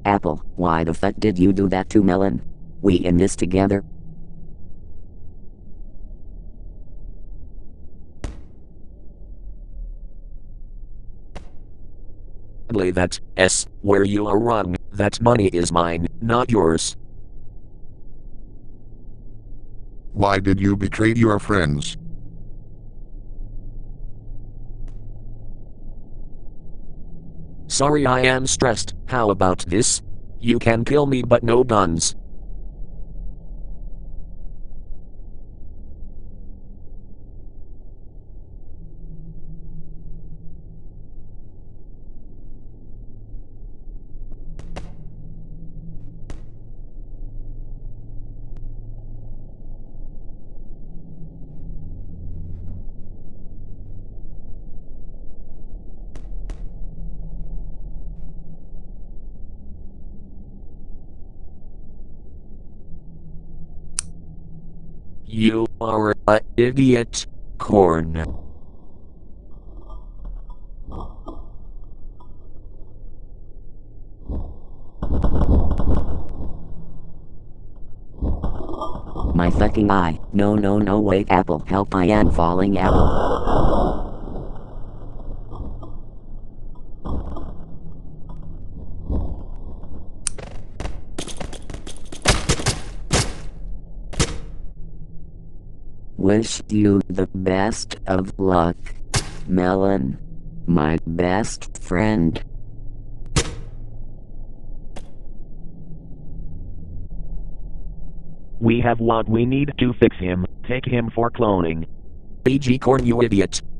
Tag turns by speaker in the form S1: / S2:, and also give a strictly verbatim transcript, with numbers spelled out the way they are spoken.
S1: Apple, why the fuck did you do that to Melon? We in this together?
S2: Play that, S, where you are wrong, that money is mine, not yours.
S3: Why did you betray your friends?
S2: Sorry, I am stressed. How about this? You can kill me but no guns. You are a idiot, corn.
S1: My fucking eye. No no no wait Apple, help, I am falling Apple. Wish you the best of luck, Melon. My best friend.
S4: We have what we need to fix him. Take him for cloning.
S2: B G corn, you idiot.